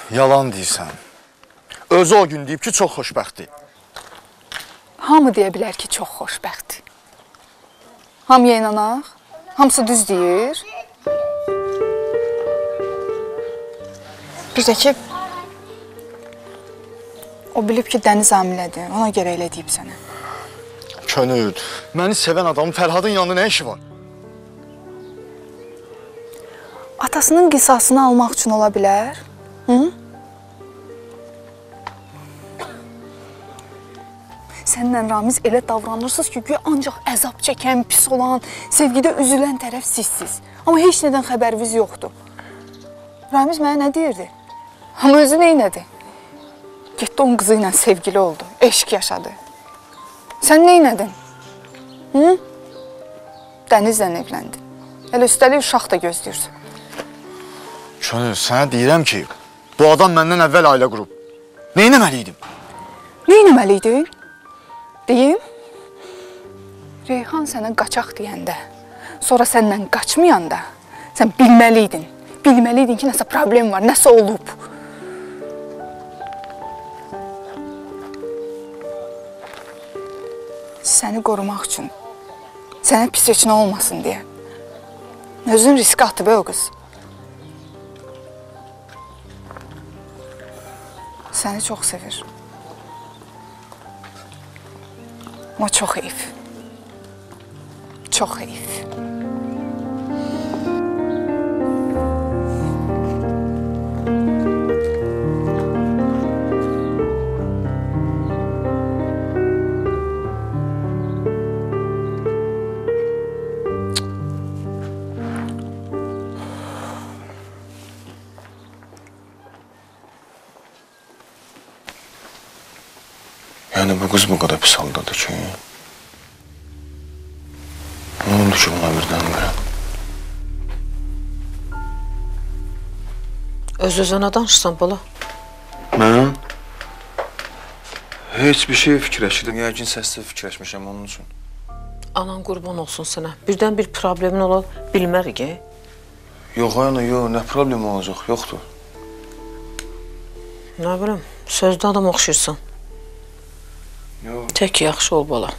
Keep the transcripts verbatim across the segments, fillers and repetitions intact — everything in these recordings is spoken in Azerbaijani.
Yalan deyirsən. Özü o gün deyib ki, çox xoşbəxtdir. Hamı deyə bilər ki, çox xoşbəxtdir. Hamıya inanaq? Hamısı düz deyir. Bir də ki, o bilib ki, Dəniz hamilədir, ona görə elə deyib sənə. Könül, məni sevən adamın Fərhadın yanında nə işi var? Atasının qisasını almaq üçün ola bilər. Hı? Sənlə Ramiz elə davranırsınız ki, güya ancaq əzab çəkən, pis olan, sevgidə üzülən tərəf sizsiz. Amma heç nədən xəbəriniz yoxdur. Ramiz mənə nə deyirdi? Amma özü neynədi? Getdi onun qızı ilə sevgili oldu, eşq yaşadı. Sən neynədin? Hı? Dənizlə evləndin. Elə üstəlik uşaq da gözləyirsən. Könül, sənə deyirəm ki, bu adam məndən əvvəl ailə qurub. Neynəməliydim? Neynəməliydin? Deyim? Reyhan sənə qaçaq deyəndə, sonra səndən qaçmayanda, sən bilməliydin. Bilməliydin ki, nəsə problem var, nəsə olub. Səni qorumaq üçün, sənə pis heç nə olmasın deyə. Özün risk atdı be o qız. Səni çox sevir. Amma çox heyif. Çox heyif. Yəni bu qız bu qədər pis haldadır ki, nə oldu ki buna birdən görə? Öz-özünə danışsan bala. Mən? Heç bir şey fikirləşirdim, yəqin səslə fikirləşmişəm onun üçün. Anan qurban olsun sənə. Birdən bir problemin ola bilmərik, e? Yox, ana, yox, nə problem olacaq, yoxdur. Nə bilim, sözdə adam oxşayırsan. Yox. Tək yaxşı ol bala.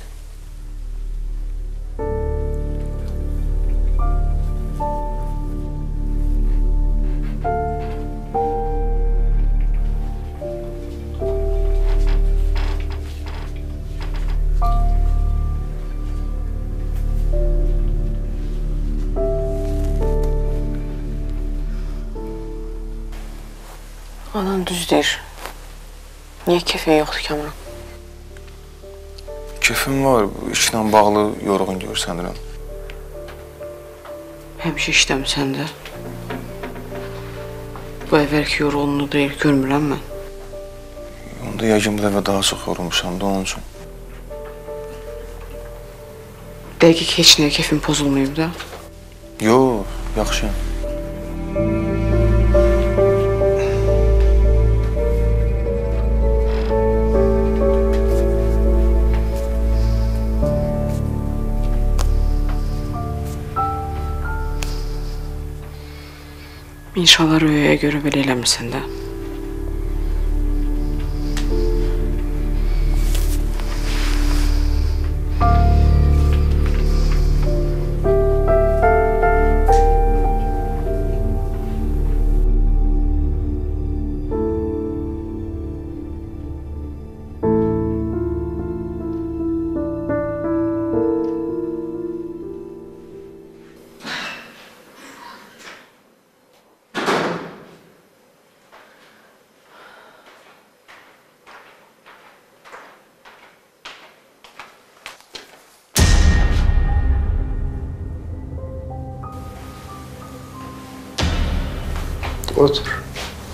Anan düz deyir. Niyə kefin yoxdur Kamran? Kefim var, işlə bağlı yorğun görsənirəm. Həmişə işləmirsən də. Bu əvvəlki yorğunluğu deyil, görmürəm mən. Onda yəqin bu dəfə daha çox yorulmuşam da onun üçün. Dəqiq heç nəyə kefin pozulmayıb da. Yox, yaxşıyam. İnşallah rüyaya görə belə eləmirsən də. Otur.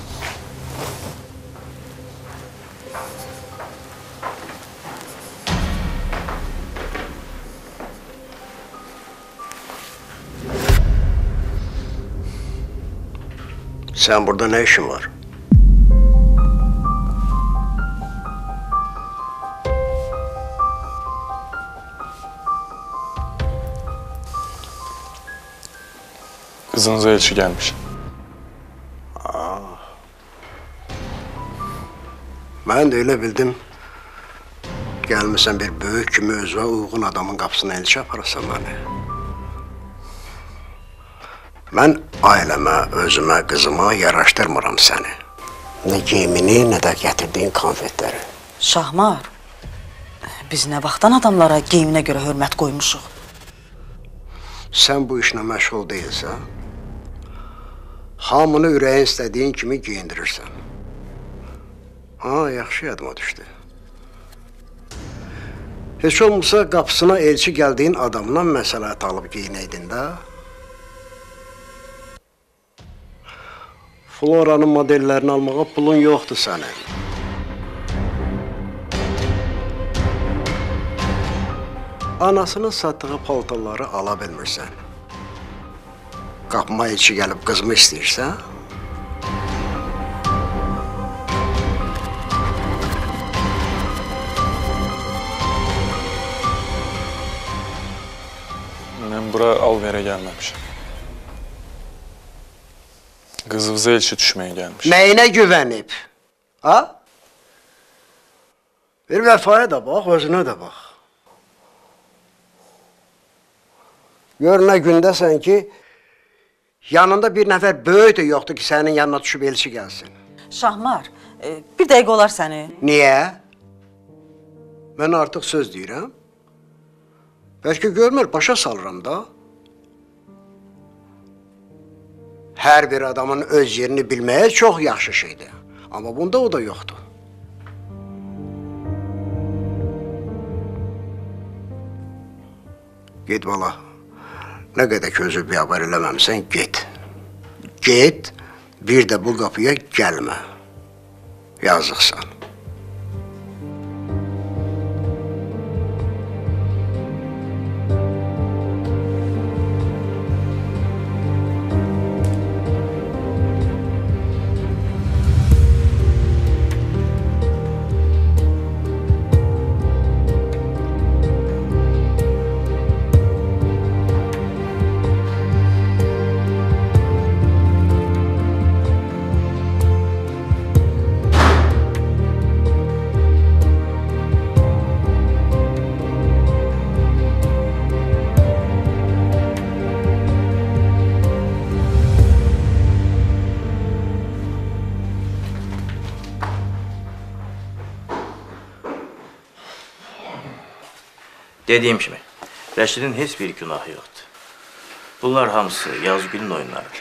Sen burada ne işin var? Kızınıza elçi gelmiş. Ben de öyle bildim. Gelmişsen bir büyük kimi özüne uygun adamın kapısına elçi yaparsan beni. Ben aileme, özüme, kızıma yaraştırmıram seni. Ne giyimini, ne de getirdiğin konfetleri. Şahmar, biz nə vaxtdan adamlara geyiminə görə hörmət qoymuşuq? Sen bu işle meşgul değilsen, hamını ürəyin istediğin kimi giyindirirsen. Ha, yaxşı yadıma düştü. Hiç olmasa kapısına elçi geldiğin adamla məsləhət alıb giyineydin de. Floranın modellerini almağa pulun yoktu senin. Anasının sattığı paltarları ala bilmirsən. Qapıma elçi gəlib qızımı istəyirsə, Ben bura al-verə gəlməmişəm. Qızınıza elçi düşməyə gəlmişəm. nəyinə güvənib? Ha? Bir vəfaya da bax, özünə də bax. Gör nə gündəsən ki, yanında bir nəfər böyük də yoxdur ki, sənin yanına düşüb elçi gəlsin. Şahmar, e, bir dəqiqə olar səni. Niyə? Mən artıq söz deyirəm. Bəlkə görmür, başa salıram da. Hər bir adamın öz yerini bilməyə çox yaxşı şeydir. Amma bunda o da yoxdur. Get bala. Nə qədər ki özü biabər eləməmsən, get. Get, bir də bu qapıya gəlmə. Yazıqsan. Dediyim kimi, Rəşidin heç bir günahı yoxdur. Bunlar hamısı Yazgül'ün oyunlarıdır.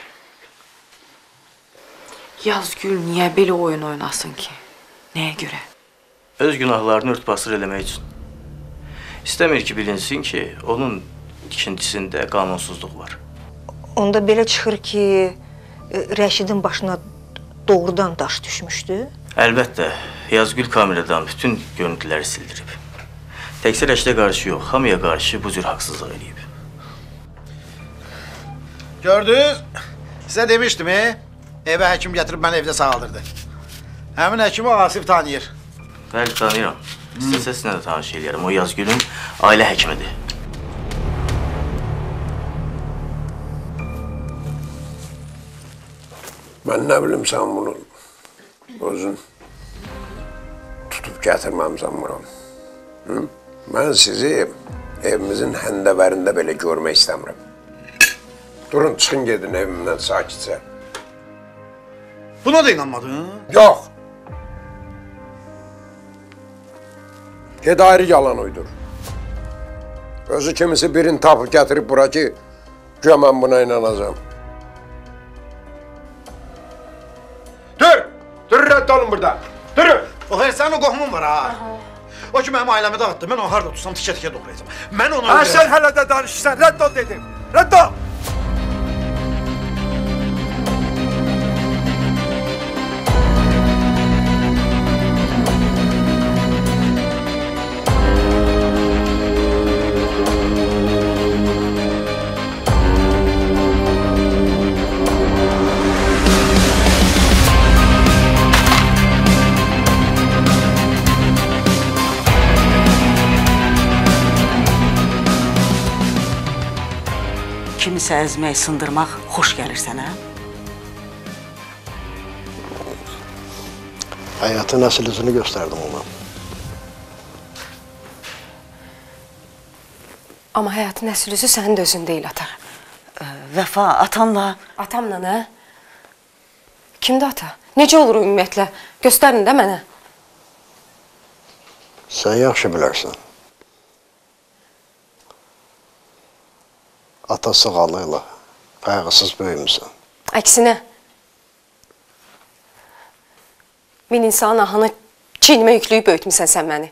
Yazgül niyə belə oyun oynasın ki? Nəyə görə? Öz günahlarını örtbasır eləmək üçün. İstəmir ki, bilinsin ki, onun ikincisində qanunsuzluq var. Onda belə çıxır ki, Rəşidin başına doğrudan daş düşmüşdü? Əlbəttə, Yazgül kameradan bütün görüntüləri sildirib. Təkcə Rəşidə qarşı yox, hamıya qarşı bu cür haqsızlıq edib. Gördünüz? Sizə demişdim, e? Evə həkim gətirib məni evdə sağaldırdı. Həmin həkimi Asif tanıyır. Bəli, tanıyıram. İstəsə sizinlə də tanış eləyərəm. O Yazgül'ün ailə həkimidir. Mən nə bilim sən bunu özün tutub gətirməmsən bura. Hı? Mən sizi evimizin həndəvərində belə görmək istəmirəm. Durun, çıxın gedin evimdən sakitcə. Buna da inanmadın? Yox. Ged ayrı yalan uydur. Özü kimisi birini tapıb gətirib bura ki, güya mən buna inanacağım. Dur! Dur, rədd olun burada! Durun! O her sənin o qohumun var ha. O ki mənim ailəmi dağıtdı, mən onu harada tutsam tikə-tikə doğrayacağım. Mən onu... Ha, sən hələ də danışırsan, rədd ol dedim! Rədd ol! Kimisə əzmək, sındırmaq xoş gəlir sənə? Həyatın əsl üzünü göstərdim ona. Amma həyatın əsl üzü sənin də özün deyil, ata. Vəfa, atanla... Atamla nə? Kimdir ata? Necə olur ümumiyyətlə? Göstərin də mənə. Sən yaxşı bilərsən. Ata sığalıyla qayğısız böyümüsən. Əksinə. Min insanın ahını çiynimə yükləyib böyütmüsən sən məni.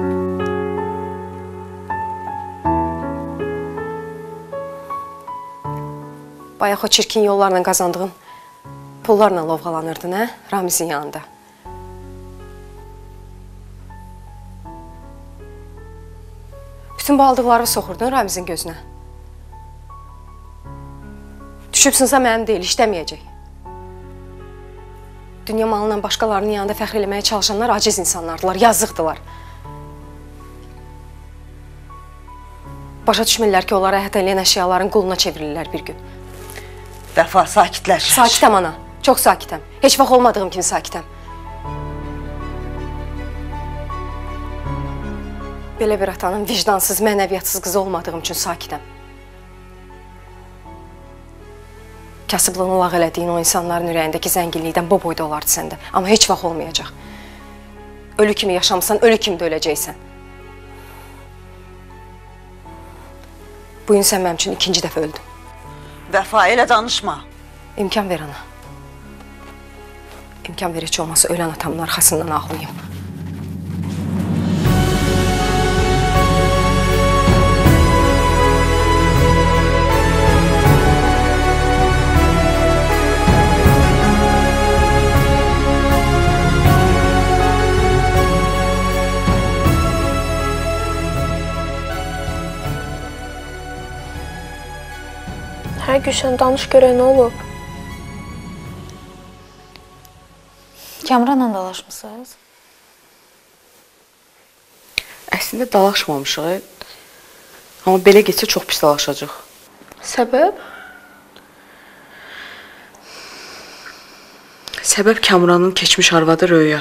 Bayaq o çirkin yollarla qazandığın pullarla lovğalanırdın, hə? Ramizin yanında. Bütün bu aldıqları soxurdun Ramizin gözünə. Düşübsünsə mənim deyil, işləməyəcək. Dünya malından başqalarının yanında fəxr eləməyə çalışanlar aciz insanlardılar, yazıqdılar. Başa düşmürlər ki, onlara əhət eləyən əşyaların quluna çevrilirlər bir gün. Vəfa, sakitləş. Sakitəm ana, çox sakitəm. Heç vaxt olmadığım kimi sakitəm. Belə bir atanın vicdansız, mənəviyyatsız qızı olmadığım üçün sakitəm. Kasıblığını lağ elədiyin o insanların ürəyindəki zənginlikdən bu boyda olardı səndə. Amma heç vaxt olmayacaq. Ölü kimi yaşamısan, ölü kimi də öləcəksən. Bu gün sən mənim üçün ikinci dəfə öldün. Vəfa, elə danışma. İmkan ver ana. İmkan ver heç olmasa ölən atamın arxasından ağlayayım. Hə, Gülşən, danış görək nə olub? Kamranla dalaşmısınız? Əslində dalaşmamışıq. Amma belə getsə çox pis dalaşacaq. Səbəb? Səbəb Kamranın keçmiş arvadı Röya.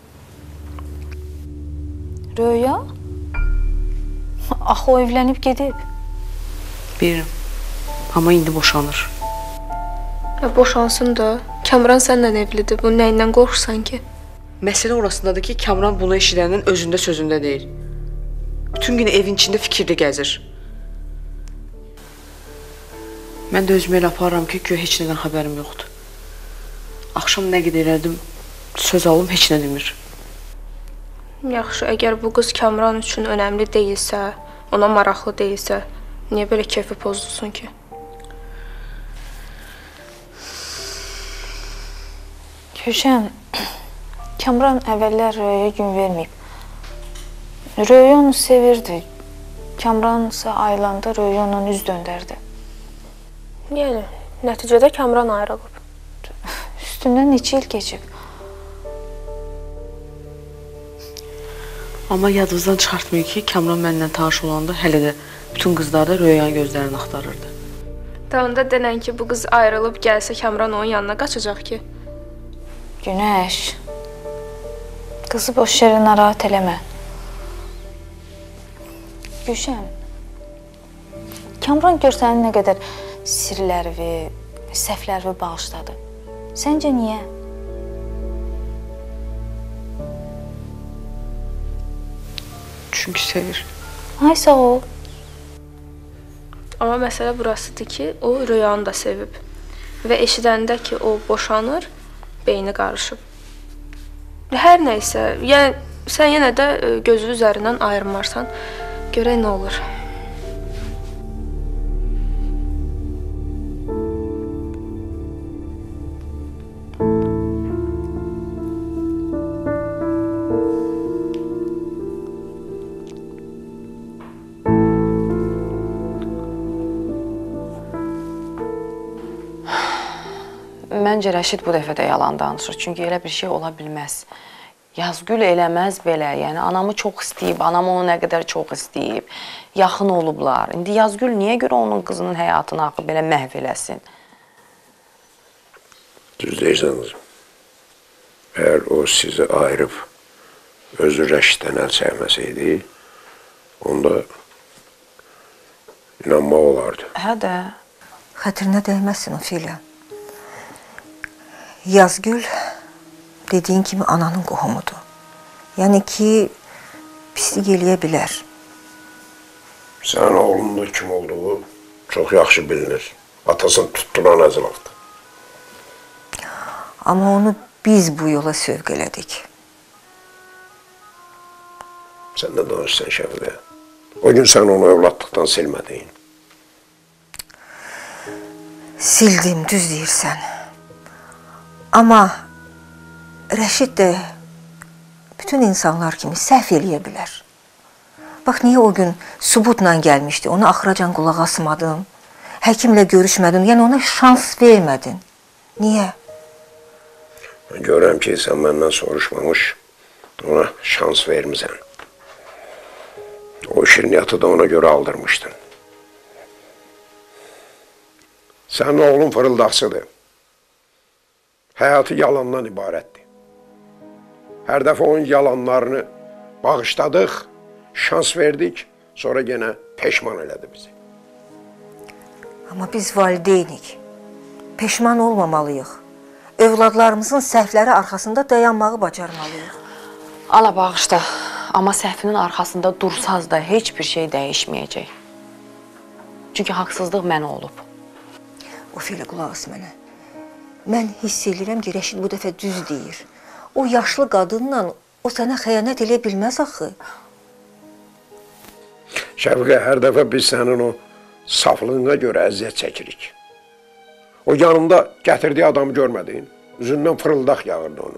Röya? Axı o evlənib gedib. Bilirəm. Amma indi boşanır. Ya boşansın da. Kamran səndən evlidir. Bu nəyindən qorxursan ki? Məsələ orasındadır ki, Kamran bunu eşidəndən özündə sözündə deyil. Bütün gün evin içində fikirli gəzir. Mən də özümü elə aparıram ki, güya heç nədən xəbərim yoxdur. Axşam nə qədər elədim, söz alım heç nə demir. Yaxşı, əgər bu qız Kamran üçün önəmli deyilsə, ona maraqlı deyilsə, niyə belə keyfi pozulsun ki? Gülşən, Kamran əvvəllər Röyəyə gün verməyib. Röyə onu sevirdi. Kamran isə ayılanda Röyə onun üz döndərdi. Yəni, nəticədə Kamran ayrılıb. Üstündən neçə il keçib. Amma yadınızdan çıxartmayın ki, Kamran mənimlə tanış olanda hələ də bütün qızlar da Röyanın gözlərini axtarırdı. Da onda denən ki, bu qız ayrılıb gəlsə Kamran onun yanına qaçacaq ki. Günəş, qızı boş yerə narahat eləmə. Gülşən, Kamran gör sənin nə qədər sirlərvi, səhvlərvi bağışladı. Səncə niyə? Çünki sevir. Ay, sağ ol. Amma məsələ burasıdır ki, o Röyanı da sevib. Və eşidəndə ki, o boşanır, beyni qarışıb. Hər nəysə, yəni, sən yenə də gözü üzərindən ayırmarsan, görək nə olur. Məncə Rəşid bu dəfə də yalan danışır. Çünki elə bir şey ola bilməz. Yazgül eləməz belə. Yəni, anamı çox istəyib, anam onu nə qədər çox istəyib. Yaxın olublar. İndi Yazgül niyə görə onun qızının həyatını axı belə məhv eləsin? Düz deyirsən qızım. Eğer o sizi ayırıp özü Rəşiddən əl çəkməsəydi, onda inanmaq olardı. Hə də. Xətrinə dəyməsin Ofeliya. Yazgül dediyin kimi ananın qohumudur. Yəni ki, pislik eləyə bilər. Sənin oğlunun kim olduğu çox yaxşı bilinir. Atasını tutduran əzilaqdır. Amma onu biz bu yola sövq elədik. Sən də danışsan Şəfiqə. O gün sən onu övladlıqdan silmədin. Sildim, düz deyirsən. Amma Rəşid də bütün insanlar kimi səhv eləyə bilər. Bax, niyə o gün sübutla gəlmişdi, onu axıracan qulaq asmadın, həkimlə görüşmədin, yəni ona şans vermədin. Niyə? Mən görürəm ki, sən məndən soruşmamış, ona şans vermirsən. O şirniyyatı da ona görə aldırmışdın. Sənin oğlun fırıldaqçıdır. Həyatı yalandan ibarətdir. Hər dəfə onun yalanlarını bağışladıq, şans verdik, sonra yenə peşman elədi bizi. Amma biz valideynik. Peşman olmamalıyıq. Övladlarımızın səhvləri arxasında dayanmağı bacarmalıyıq. Allah bağışla, amma səhvinin arxasında dursaz da heç bir şey dəyişməyəcək. Çünki haqsızlıq mənə olub. Ofeliya, qulaq as mənə. Mən hiss edirəm ki, Rəşid bu dəfə düz deyir. O yaşlı qadınla o sənə xəyanət eləyə bilməz axı. Şəfiqə, hər dəfə biz sənin o saflığına görə əziyyət çəkirik. O yanında gətirdiyi adamı görmədin, üzündən fırıldaq yağırdı onun.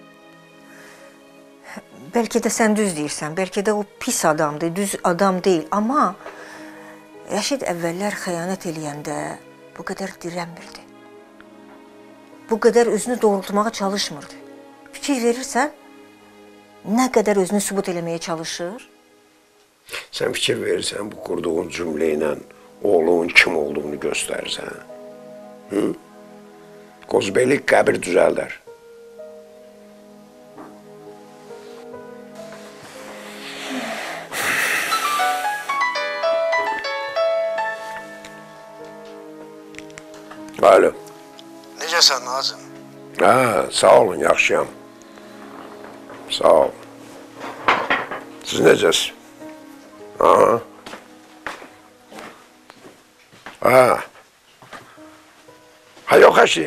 Bəlkə də sən düz deyirsən, bəlkə də o pis adamdır, düz adam deyil. Amma Rəşid əvvəllər xəyanət eləyəndə bu qədər dirənmirdi. Bu qədər özünü doğrultmağa çalışmırdı. Fikir verirsən, nə qədər özünü sübut eləməyə çalışır? Sən fikir verirsən, bu qurduğun cümlə ilə oğlunun kim olduğunu göstərirsən. Hı? Qozbeylik qəbir düzəldər. Alo. Necəsən Nazım? Hə, sağ olun, yaxşıyam. Sağ ol. Siz necəsiz? Aha. Ha. Ha, yox əşi.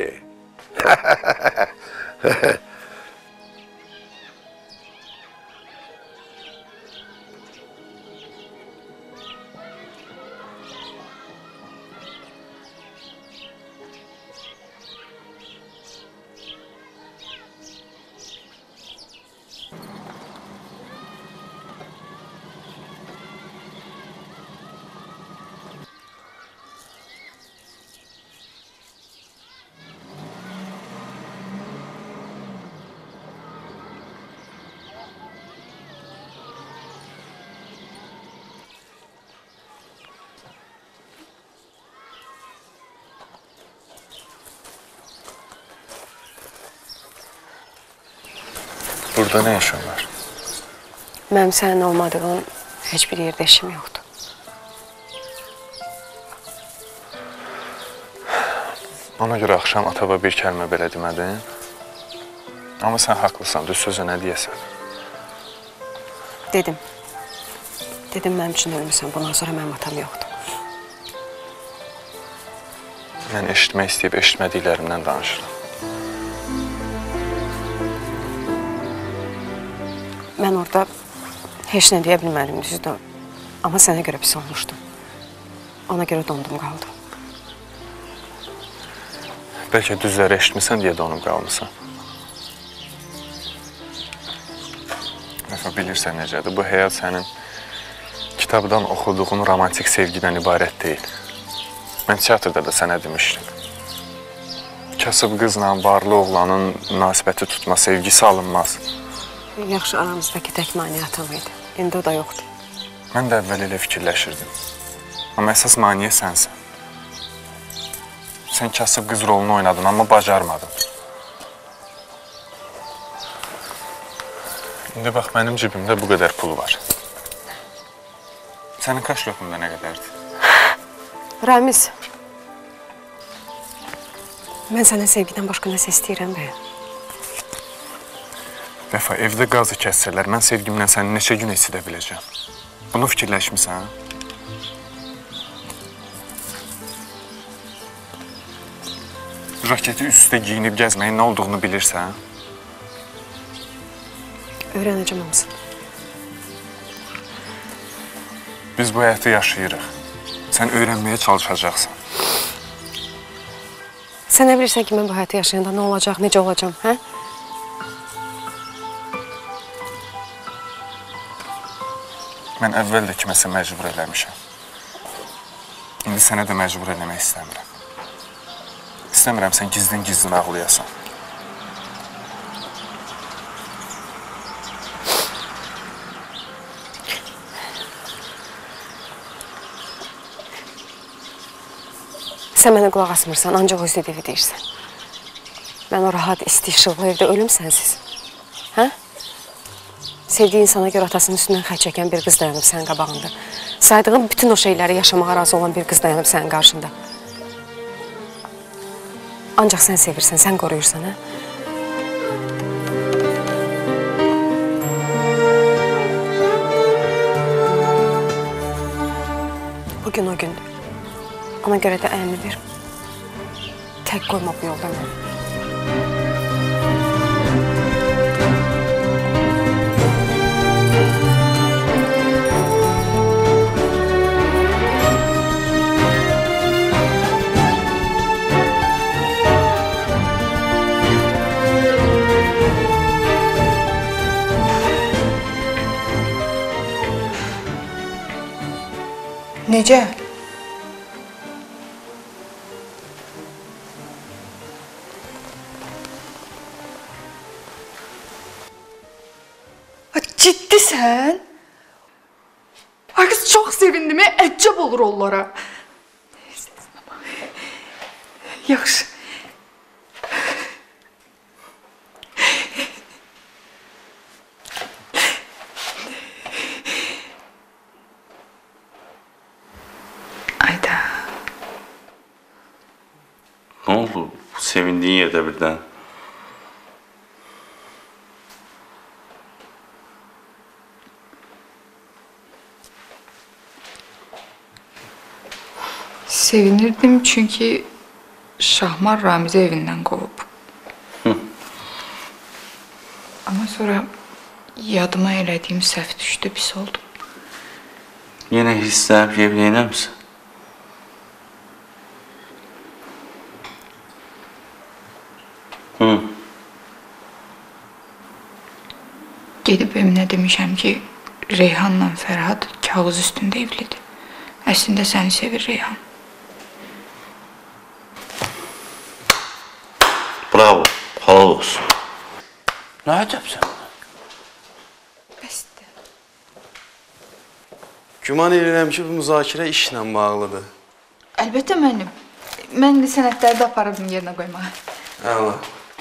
Burada nə işin var? Mənim sənin olmadığın heç bir yerdə işim yoxdur. Ona görə axşam ataba bir kəlmə belə demədin. Amma sən haqlısan, düz sözə nə deyəsən? Dedim. Dedim, mənim üçün ölmüsən, bundan sonra mənim atam yoxdur. Mən eşitmək istəyib eşitmədiklərimdən danışıram. Mən orada heç nə deyə bilmədim, düzdür. Amma sənə görə pis olmuşdum. Ona görə dondum qaldım. Bəlkə düzləri eşitmirsən deyə donub qalmısan. Məsələn, bilirsən necədir? Bu həyat sənin kitabdan oxuduğun romantik sevgidən ibarət deyil. Mən teatrda da sənə demişdim. Kasıb qızla varlı oğlanın münasibəti tutma, sevgisi alınmaz. Yaxşı, aramızdakı tək maniyə atam idi. İndi o da yoxdur. Mən də əvvəl elə fikirləşirdim. Amma əsas maniyə sənsən. Sən kasıb qız rolunu oynadın, amma bacarmadın. İndi bax, mənim cibimdə bu qədər pul var. Sənin kaşlotunda nə qədərdir? Ramiz, mən sənə sevgidən başqa nəsə istəyirəm bəyə. Vəfa, evdə qazı kəssələr, mən sevgimlə səni neçə gün esidə biləcəm. Bunu fikirləşmirsən? Raketi üstə giyinib gəzməyin nə olduğunu bilirsən? Öyrənəcəm hamısını. Biz bu həyatı yaşayırıq. Sən öyrənməyə çalışacaqsan. Sən nə bilirsən ki, mən bu həyatı yaşayanda nə olacaq, necə olacam, hə? Mən əvvəl də kiməsə məcbur eləmişəm. İndi sənə də məcbur eləmək istəmirəm. İstəmirəm sən gizlin-gizlin ağlayasan. Sən mənə qulaq asmırsan, ancaq öz dediğini deyirsən. Mən o rahat, isti, işıqlı evdə ölüm sənsiz. Hə? Sevdiği insana görə atasının üstündən xətt çəkən bir qız dayanıb sənin qabağında. Saydığın bütün o şeyləri yaşamağa razı olan bir qız dayanıb sənin qarşında. Ancaq sən sevirsən, sən qoruyursan, hə? Bugün o gündür. Ona görə də əlini ver. Tək qoyma bu yolda məni. Necə? Ciddisən? Ay qız, çox sevindim, əcəb olur onlara. Yaxşı. Ayda. Nə oldu? Sevindiyin yerdə birdən. Sevinirdim çünki Şahmar Ramizi evindən qovub. Amma sonra yadıma elədiyim səhv düşdü, pis oldum. Yenə hisslər yevləyinəmsən? Hı. Gedib Eminə demişəm ki, Reyhanla Fərhad kağız üstündə evlidir. Əslində səni sevir Reyhan. Bravo, halal olsun. Nə əcəbsən? Bəsdir. Güman edirəm ki, bu müzakirə işlə bağlıdır. Əlbəttə mənim. Mən indi sənədləri də aparırdım yerinə qoymağa. Əla.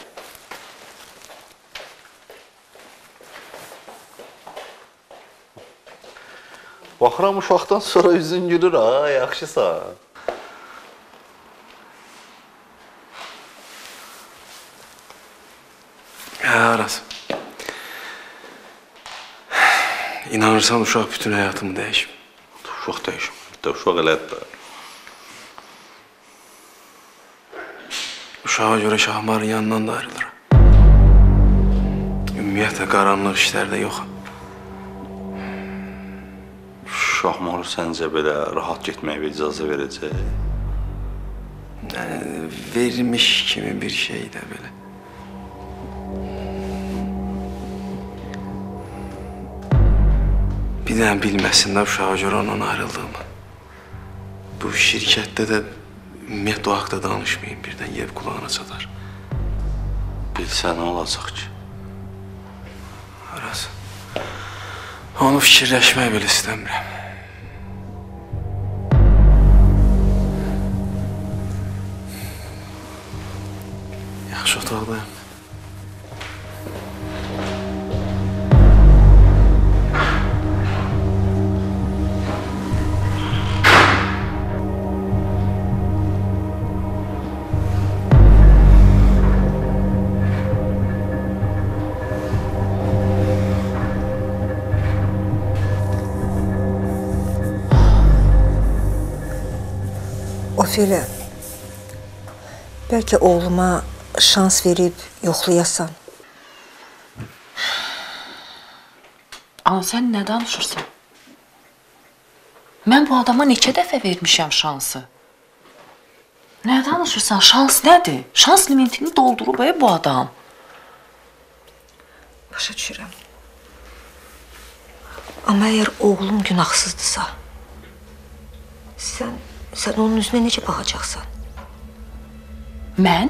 Baxıram uşaqdan sonra üzün gülür ha, yaxşısan. Hə, Aras. İnanırsan uşaq bütün həyatımı dəyişib. Uşaq dəyişib. Bir də uşaq elədir də. Uşağa görə Şahmarın yanından da ayrılır. Ümumiyyətlə qaranlıq işlərdə yoxam. Şahmarı səncə belə rahat getməyə icazə verəcək? Yəni, vermiş kimi bir şey də belə. Bir dənə bilməsin də uşağa görə ondan ayrıldığımı. Bu şirkətdə də ümumiyyətlə o haqda danışmayın, birdən yev qulağına çatar. Bilsə nə olacaq ki? Aras, onu fikirləşmək belə istəmirəm. Yaxşı otaqdayım. lütf elə. Bəlkə oğluma şans verib yoxlayasan. Ana, sən nə danışırsan? Mən bu adama neçə dəfə vermişəm şansı? Nə danışırsan? Şans nədir? Şans limitini doldurub e, bu adam. Başa düşürəm. Amma əgər oğlum günahsızdırsa, sən, sən onun üzünə necə baxacaqsan? Mən?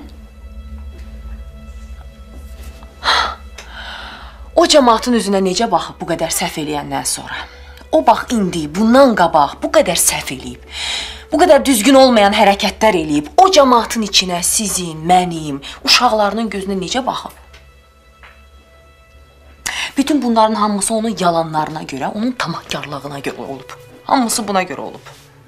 O cəmaatın üzünə necə baxıb bu qədər səhv eləyəndən sonra? O bax indi, bundan qabaq bu qədər səhv eləyib, bu qədər düzgün olmayan hərəkətlər eləyib, o cəmaatın içinə sizin, mənim, uşaqlarının gözünə necə baxıb? Bütün bunların hamısı onun yalanlarına görə, onun tamahkarlığına görə olub. Hamısı buna görə olub.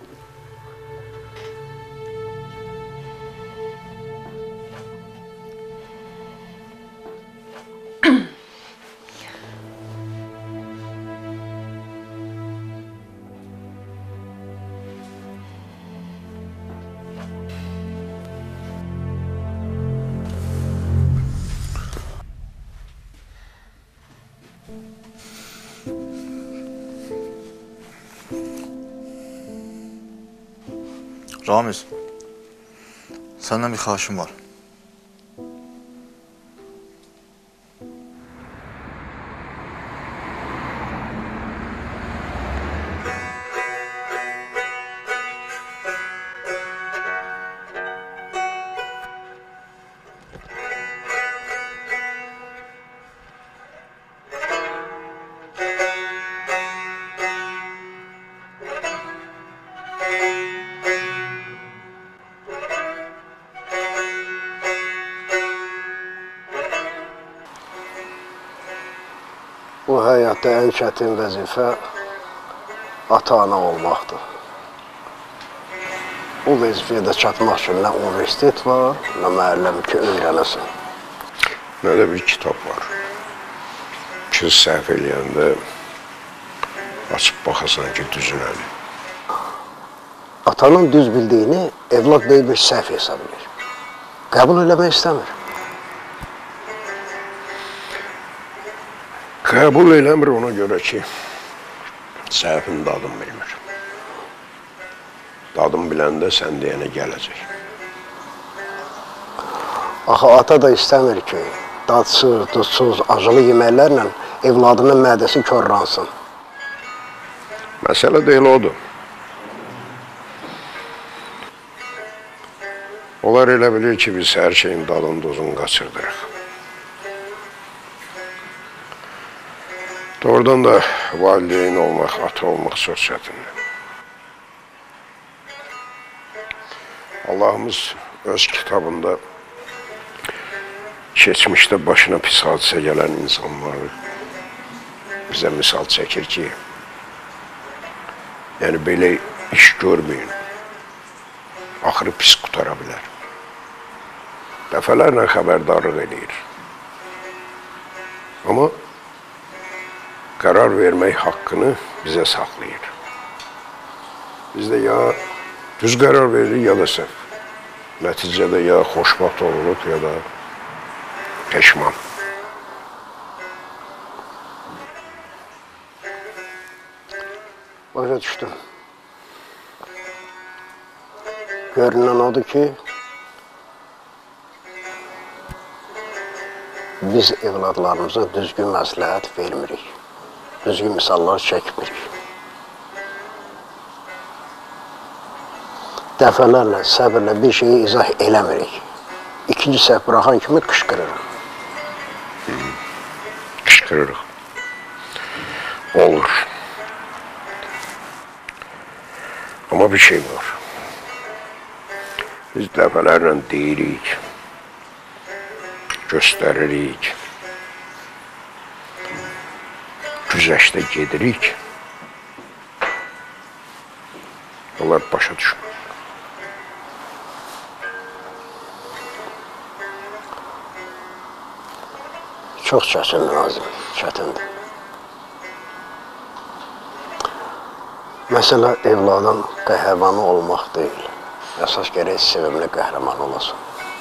Ramiz, senden bir xahişim var. Bu həyatda ən çətin vəzifə ata-ana olmaqdır. Bu vəzifəyə də çatmaq üçün nə universitet var, nə müəllim ki, öyrənəsin. Nə də bir kitab var. Ki, səhv eləyəndə açıb baxasan ki, düzünəli. Atanın düz bildiyini evlad böyük bir səhv hesab edir. Qəbul eləmək istəmir. Qəbul eləmir ona görə ki, səhvin dadını bilmir. Dadını biləndə sən deyənə gələcək. Axı, ata da istəmir ki, dadsız, dudsuz, acılı yeməklərlə evladının mədəsi körransın. Məsələ də elə odur. Onlar elə bilir ki, biz hər şeyin dadını dozunu qaçırdırıq. Doğrudan da valideyn olmaq, ata olmaq çox çətindir. Allahımız öz kitabında keçmişdə başına pis hadisə gələn insanları bizə misal çəkir ki, yəni belə iş görməyin, axırı pis qutara bilər. Dəfələrlə xəbərdarlıq edir. Amma qərar vermək haqqını bizə saxlayır. Biz də ya düz qərar veririk, ya da səhv. Nəticədə ya xoşbəxt oluruq, ya da peşman. Başa düşdüm. Görünən odur ki, biz evladlarımıza düzgün məsləhət vermirik. Düzgün misallar çəkmirik. Dəfələrlə, səbirlə bir şeyi izah eləmirik. İkinci səhv buraxan kimi qışqırırıq. Qışqırırıq. Olur. Amma bir şey var. Biz dəfələrlə deyirik, göstəririk, güzəşdə gedirik. Onlar başa düşmür. Çox çətin lazım, çətindir. Məsələ evladın qəhəvanı olmaq deyil. Əsas gərək sevimli qəhrəman olasın.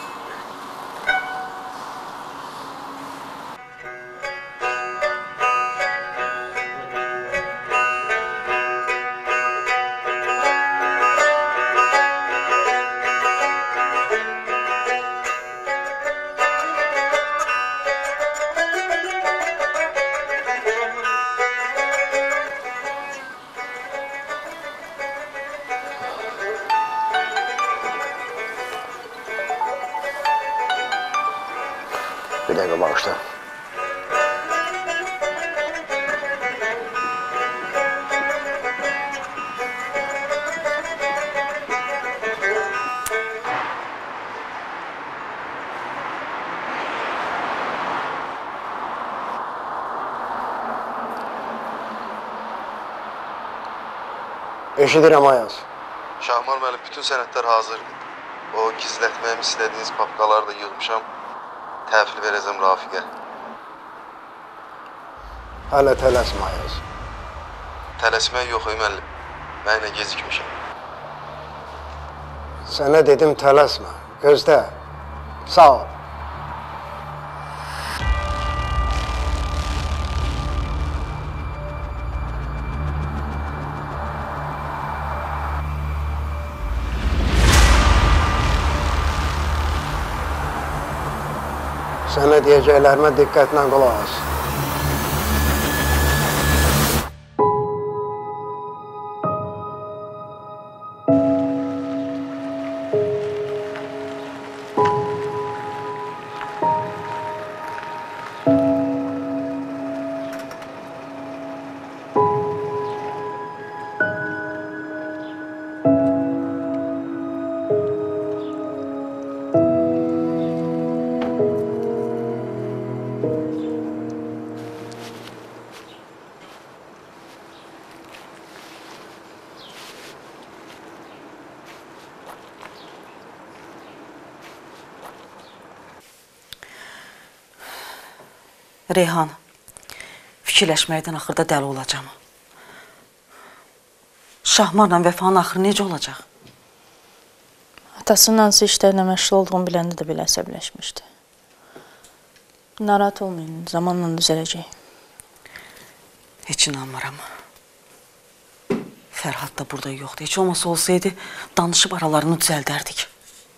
Bir dəqiqə bağışla. Eşidirəm Ayaz. Şahmar müəllim, bütün sənədlər hazırdır. O gizlətməyimi istədiyiniz papkaları da yığmışam. Təhvil verəcəm Rafiqə. Hələ tələsmə Ayaz. Tələsmək yox, müəllim. Mən ilə gecikmişəm. Sənə dedim tələsmə. Gözlə. Sağ ol. Sənə deyəcəklərimə diqqətlə qulaq as. Reyhan, fikirləşməkdən axırda dəli olacağım. Şahmarla Vəfanın axırı necə olacaq? Atasının hansı işlərlə məşğul olduğunu biləndə də belə əsəbləşmişdi. Narahat olmayın, zamanla düzələcək. Heç inanmıram. Fərhad da burada yoxdur. Heç olmasa olsaydı, danışıb aralarını düzəldərdik.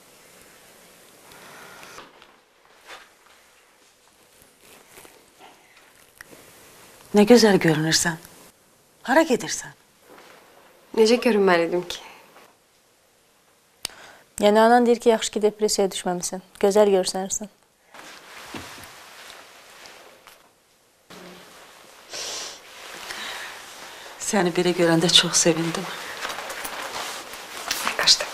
Nə gözəl görünürsən. Hara gedirsən? Necə görünməlidim ki? Yəni, anan deyir ki, yaxşı ki, depressiyaya düşməmisən. Gözəl görsənirsən. Səni belə görəndə çox sevindim. Qaçdım.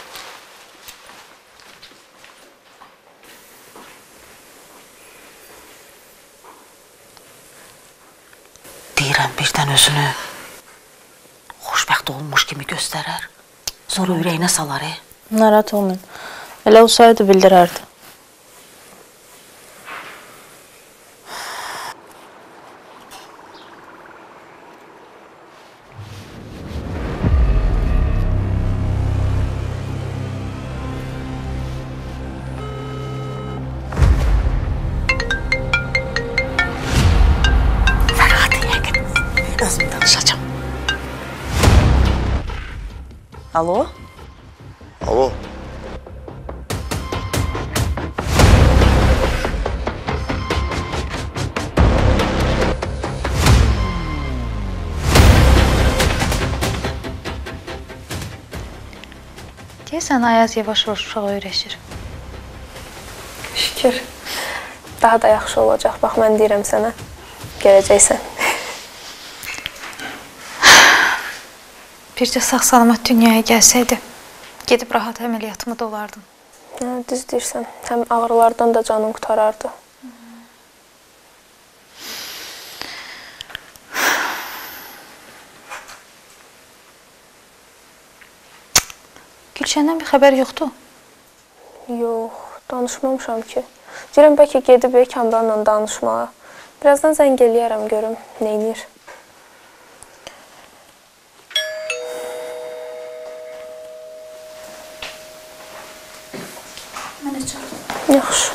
Deyirəm, birdən özünü xoşbəxt olmuş kimi göstərər. Sonra ürəyinə salar, e? Narahat olmayın. Elə olsaydı bildirərdi. Özüm danışacağım. Alo? Alo. Deyəsən, Ayaz yavaş-yavaş uşağa öyrəşir. Şükür. Daha da yaxşı olacaq. Bax, mən deyirəm sənə. Gələcəksən. Bircə sağ-salamat dünyaya gəlsəydi, gedib rahat əməliyyatımı da olardım. Düz deyirsən. Həm ağrılardan da canım qutarardı. Gülşəndən bir xəbər yoxdur? Yox, danışmamışam ki. Deyirəm, bəlkə gedib Kamranla danışmağa. Birazdan zəng eləyərəm, görüm, neynir. mən də çay. Yaxşı.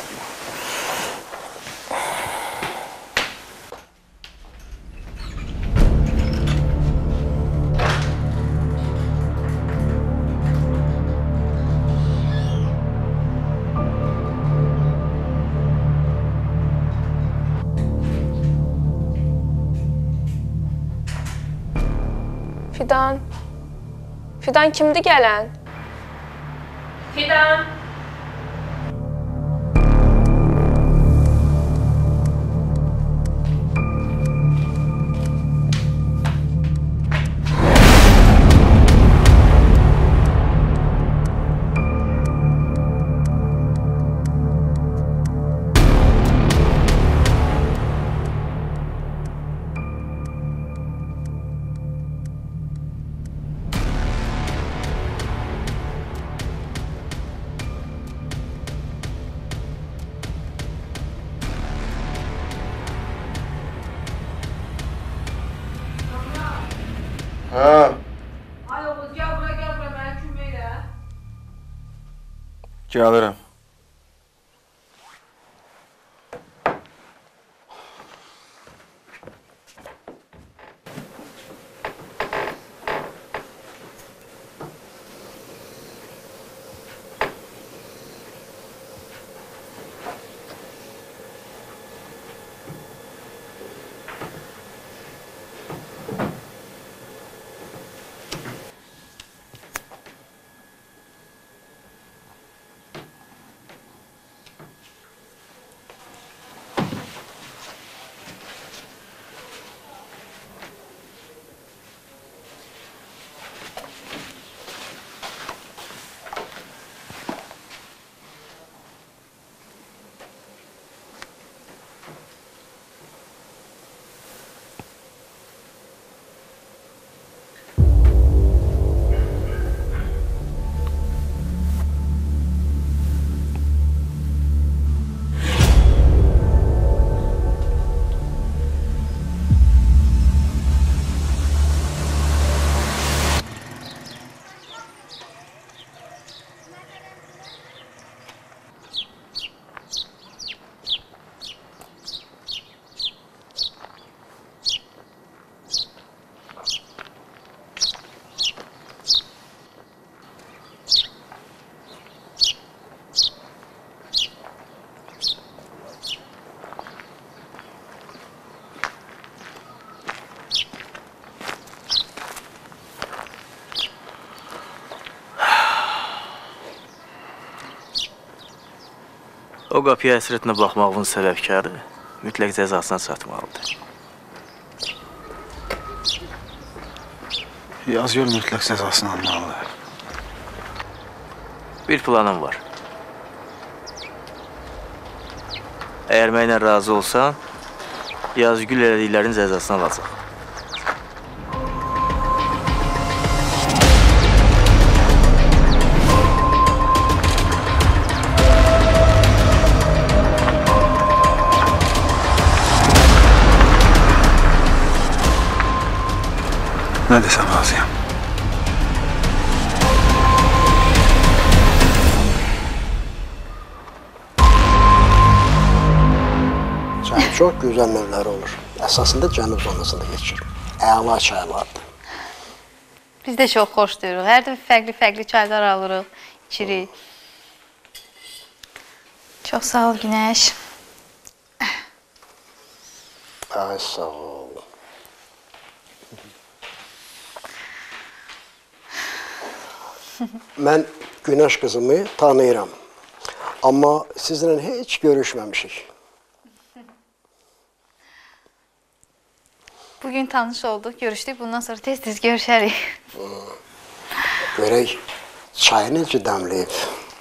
Fidan. Fidan kimdi gələn? Fidan. Ha, Ay oğuz, gel bura, gel bura, mənə kömək elə. Gəlirəm. O qapıya həsrətinə baxmağın səbəbkarı mütləq cəzasına çatmalıdır. Yazgül mütləq cəzasını almalıdır. Bir planım var. Əgər mənlə razı olsan, Yazgül elədiklərin cəzasını alacaq. Nə desəm razıyam. Çayın çox gözəl növləri olur. Əsasında cənub zonasında keçir. Əla çaylardır. Biz də çox xoşlayırıq. Hər dəfə fərqli-fərqli çaylar alırıq, içirik. Çox sağ ol Günəş. Ay sağ ol. Mən Günəş qızımı tanıyıram. Amma sizlə heç görüşməmişik. Bugün tanış olduq, görüşdük. Bundan sonra tez-tez görüşərik. Görək, çayı necə dəmləyib.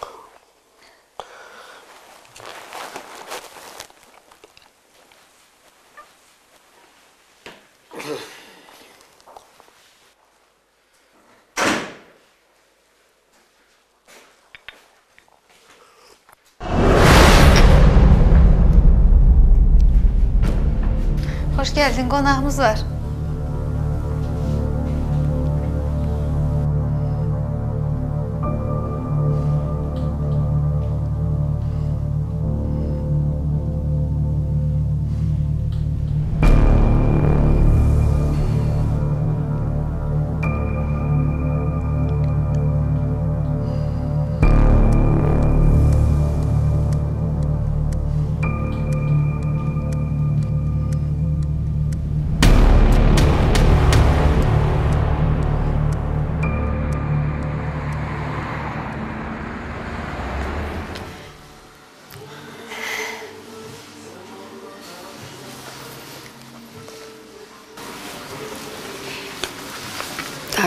Xoş gəldin, qonağımız var.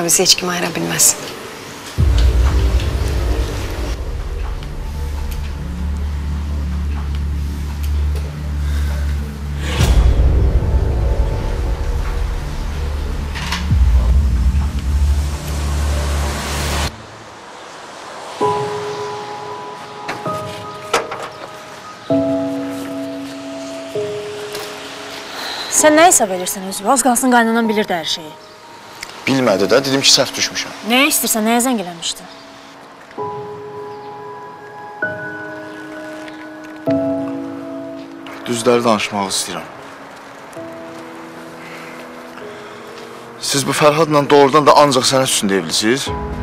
daha bizi heç kim ayıra bilməz. Sən nə hesab edirsən özü? Az qalsın qaynanan bilirdi hər şeyi. Bilmədi də, dedim ki, səhv düşmüşəm. Nəyə istəyirsən, nəyə zəng eləmişdin? Düzləri danışmaq istəyirəm. Siz bu Fərhadla doğrudan da ancaq sənin üstündə evlisiniz?